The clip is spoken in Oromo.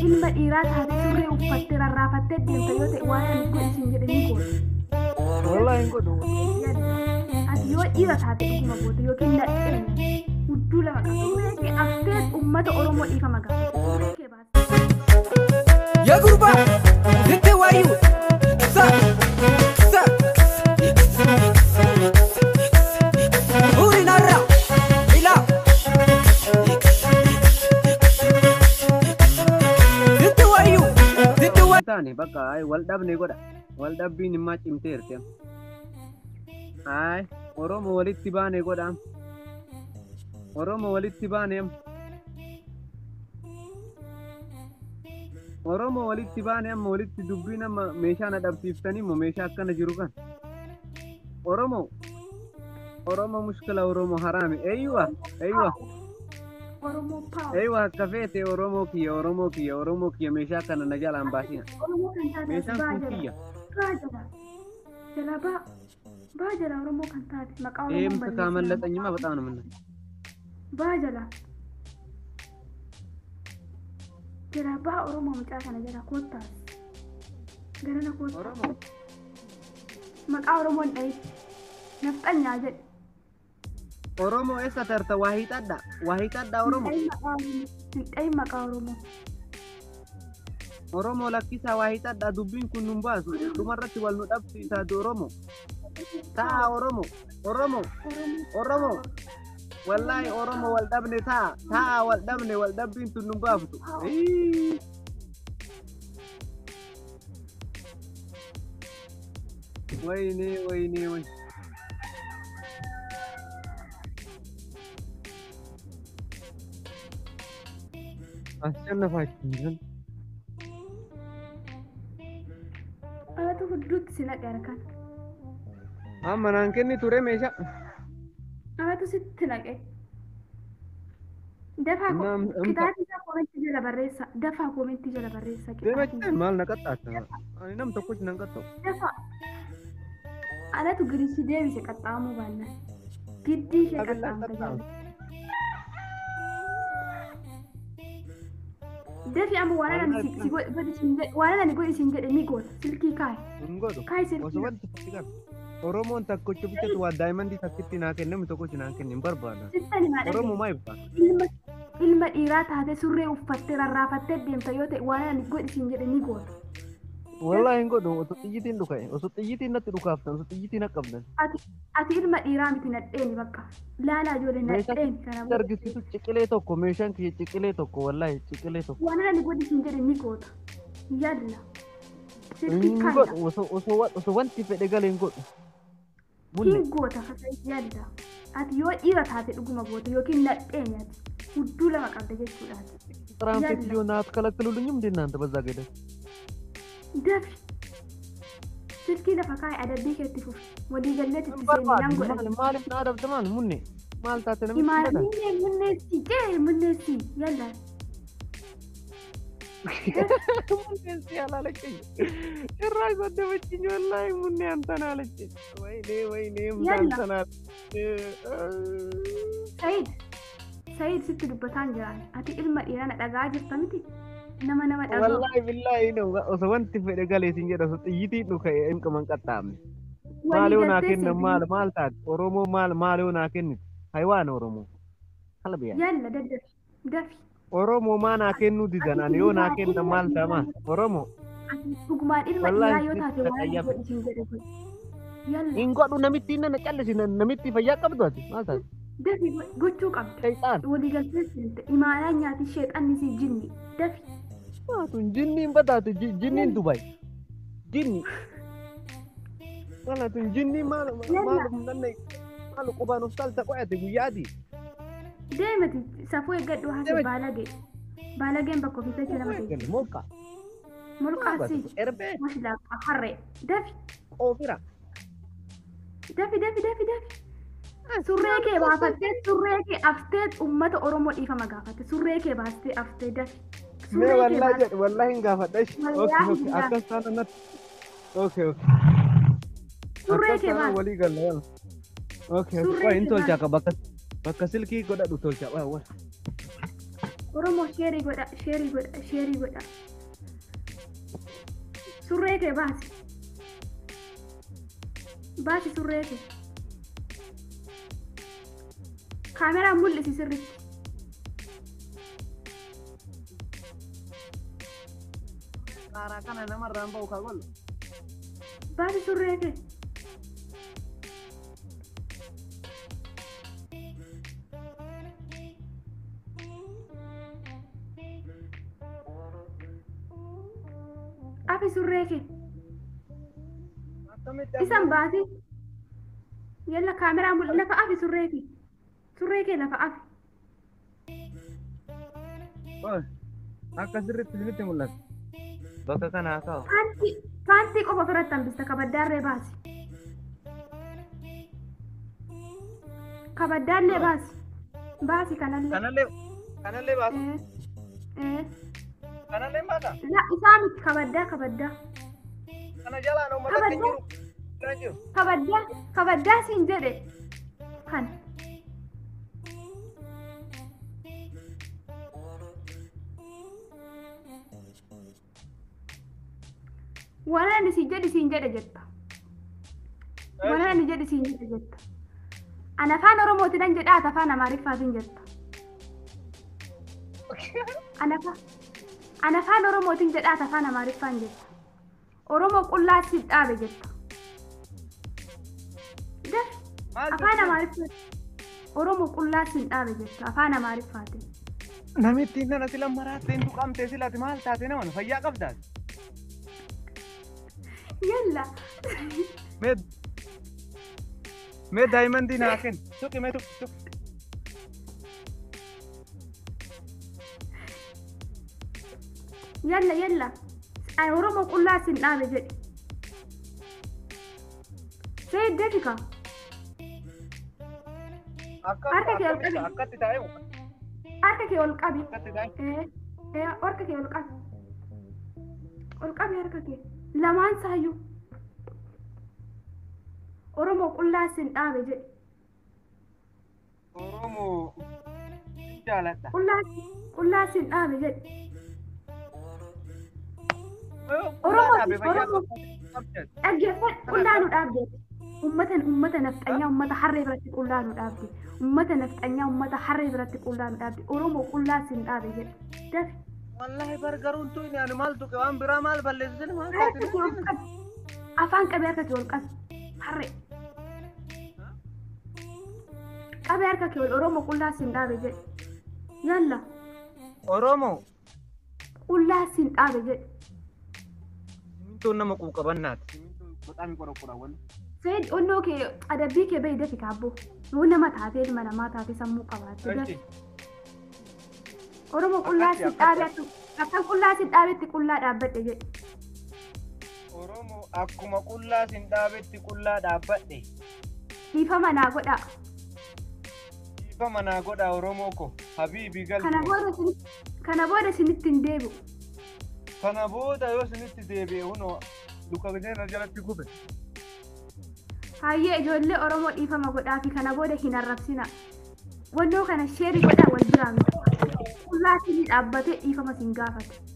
ilma dhiiraatiif surree uffattee rarraafattee deemta yoo ta'e waan ani godhi siin jedhe ni goota. Wallahi hin godhu. Ati yoo dhiira taate dhuguma goota yookiin nadhee hudduu lama qabda. Surree kee aftee uummata Oromoo dhiifama gaafate. Surree kee baasee. Ya gurba, zitte wayu. Sa. Uri narra. Ila. Zitte wayu. Zitte wayu. Taane bakka ay wal dhabne godha. Wal dhabbiin immaa cimteerti. Ay Oromoo walitti baane godha. Oromoo walitti baane. Oromoo walitti baane amma walitti dubbiin amma meeshaa na dhabsiiftanii immoo meeshaa akkana jiru kan. Oromoo mushkila Oromoo haraami. Eeywa. Oromoo paaw. Eeywa akka feete Oromoo kiyya meeshaa kana na jalaan baasina. Oromoo kan taate Meeshaan kun kiyya. Jalaba. Baajala Oromoo kan taate maqaa Oromoo Eemsa kaamallaxanyima በጣም ነው ምን Baajala. Jalaba Oromoo mucaa kana jala koottaas. Garana koottaas. Oromoo. Maqaa Oromoon dhahi. Nafxanyaa jedhe. Oromoo eessa tarta waa hiixadha Oromoo. Dhahi maqaa Oromoo. Oromoo lakkisaa waa hiixadha dubbiin kun nun baasu dhumarratti wal nu dhabsiisaa Oromoo. Taa Oromoo. Wallahi Oromoo wal dhabne taa wal dhabne wal dhabbiin tun nun baaftu. Wayne. Ashannafaachuu. Alatu hudduutti si naqe harkaan. Amma naan kenni ture meeshaa. Alatu sitti naqe. Dafaa kitaabni isaa koomentii jala barreessa. Dafaa koomentii jala barreessa. Deemachuu maal na qaxxaata? Ani nam tokkochi nan qaxxaa'u. Dafaa. Alatu giriisi deebise qaxxaamuu baannaan. Giddii ishee qaxxaamte. Dafi amma waan ani godhi siin jedhe ni goota. Silkii kaayi. Hin godhu. Kaayi silkii. Osoo wanti tokko qabu. Oromoon takkocha bichatu waa daa'imman takkitti naa kennamu tokkochi naan kenni hin barbaada. Oromoo maa ibsa? Ilma dhiiraa taate surree uffattee rarraafattee deemta yoo ta'e waan ani godhi siin jedhe ni goota. Wallahi hin godhu. Osoo xiyyitiin dhuka'e. Osoo xiyyitiin natti dhukaaftan. Osoo xiyyitiin akka qabdan. Ati ilma dhiiraa miti nadheeni bakka. Laalaa ijoollee nadheeni. Meeshaan argisiisu ciqilee tokko meeshaan kiyya ciqilee tokko wallahi ciqilee tokko. Waan ani godhi siin jedhe ni goota. Yalla. Hin godhu. Osoo wanti fedhe galee hin godhu. Hin goota yalla. Ati yoo dhiira taate dhuguma goota yookiin nadheeni ati. Hudduu lama qabda jechuudhaati. Tiraanfeetii yoo naaf kalakkaluudhu nyum dinnaanta bazzaa gada. Dafi. Silkii lafa kaa'e adabbii keetti fufi. Walii galleetti itti seenyaan godhama. Maaliif na adabdamaan munne? Maal taate namichi godhan? Munneessi. Yalla. Munneessi alaala keenya. Irraa godda wajjin wallahi munne antan haala jechuudha. Wayne mucaan Sayid sitti dubbataan jiraan. Ati ilma dhiiraa na dhagaa jirta miti? Nama dhagaa. Wallahi billahi osoo wanti fedhe galee siin jedha osoo xiyyitiin dhuka'e hin qaban qaxxaamne. Maaliif naa kenna maal taate Oromoo maaliif naa kenniti? Haywaan Oromoo. Halbiyaa. Yalla dafi. Oromoo maa naa kennuu didan ani yoo naa kenna maal ta'a Oromoo. Dhugumaan ilma dhiiraa yoo taate waan godhi siin jedhe. Yalla. Hin godhu namitti inni callisi namitti fayyaa qabdu ati maal taate? Dafi gochuu qabda. Walii galteessinte imaanaa nyaati sheexanni si jinni. Dafi. Waatun jinniin bataate jinniin Dubai. Jinni. Walatun jinniin maal qubaan of taalta qo'ate guyyaati. Deemati safuu eeggadhu haase baalageen bakka ofiisaa jira malee. Molqaasi. Erbee. Maslaaqa harree. Dafi. Oofira. Dafi. Surree kee baafattee surree kee aftee uummata Oromoo dhiifama gaafatte surree kee baastee aftee dafi. Mee wallahi hin gaafadha. Okay. Akkas taana natti. Okay. Surree kee baastee. Walii galla. Okay. Qoy hin tolcha akka bakka silkii godhadhu tolcha. Oromoo sheerii godha. Surree kee baasi. Baasi surree kee. Kaameraan mul'isi sirriitti. Karaa kana namarraan ba'u kaa gollo. Baasi surree kee. Afi surree kee. Isan baasi. Yalla kaameraan mul'isi lafa afi surree kee. Surree kee lafa afi. Akka sirriitti isinitti mul'ata. Bakka kanaa kaa'u. Faantii qofa ofirratti hambista kabaddaarree baasi. Kabaddaallee baasi. Baasi kanallee. Kanallee baatu. Kanallee baata. Isaa miti kabaddaa. Kana jalaan uummata hin jiru. Kabaddaa siin jedhe. Kan. Walaani si jedhi siin jedhe jetta. Walaani jedhi siin jedhe jetta. Ana afaan Oromootiin jedha afaan Amaariffaatiin jetta. Ana afaan Oromootiin jedha afaan Amaariffaan jetta. Oromoo qullaa si dhaabe jetta. Afaan Amaariffaan Oromoo qullaa si dhaabe jetta afaan Amaariffaatiin. Namitti nana sila maraatteen tuqamtee silati maal taate naman fayyaa qabdaati. Yalla. Mee daa'imman diinaa kenni. Tuqi. Yalla. Oromoo qullaa sin dhaabe jedhi. Seeddee fika. Harka kee ol qabi. Akkatti taa'e. Harka kee ol qabi. Akkatti taa'e. Harka kee ol qabi. Ol qabi harka kee. Lamaan saayyuu. Oromoo qullaa sin dhaabe jedhi. Oromoo jaaladha. Qullaa sin dhaabe jedhi. Oromoo dhaggeeffadhu qullaa nu dhaabde. Uummata nafxanyaa uummata harree biratti qullaa nu dhaabde. Uummata nafxanyaa uummata harree biratti qullaa nu dhaabde. Oromoo qullaa sin dhaabe jedhi. Dafi. Wallahi bargaruun tu ini anu maal tuqe waan biraa maal balleessine maal taate. Afaan qabee harka kee ol qabi. Harree. Qabee harka kee ol Oromoo qullaa sin dhaabe jedhi. Yalla. Oromoo qullaa sin dhaabe jedhi. Simintoon nama quuqabannaati. Maqaan qoraawwan. Seed onnoo kee adabbii kee bahi dafi kaabboo. Yoo nama taatee ilma namaa taatee sammuu qabaatte dafi. Oromoo qullaa sin dhaabe akka qullaa sin dhaabetti qullaa dhaabbadhe jedhi. Oromoo akkuma qullaa sin dhaabetti qullaa dhaabbadhe. Dhiifama naa godhaa. Dhiifama naa godhaa Oromoo ko habiibii galtu. Kana booda sinitti hin deebi'u. Kana booda yoo sinitti deebi'e hunoo luka gajeen jalatti gube. Hayyee ijoollee Oromoo dhiifama godhaa fi kana booda hin arrabsina. Wannoo kana sheerii godhaa wal biraa miti. Qullaa sin dhaabbatee dhiifama sin gaafate.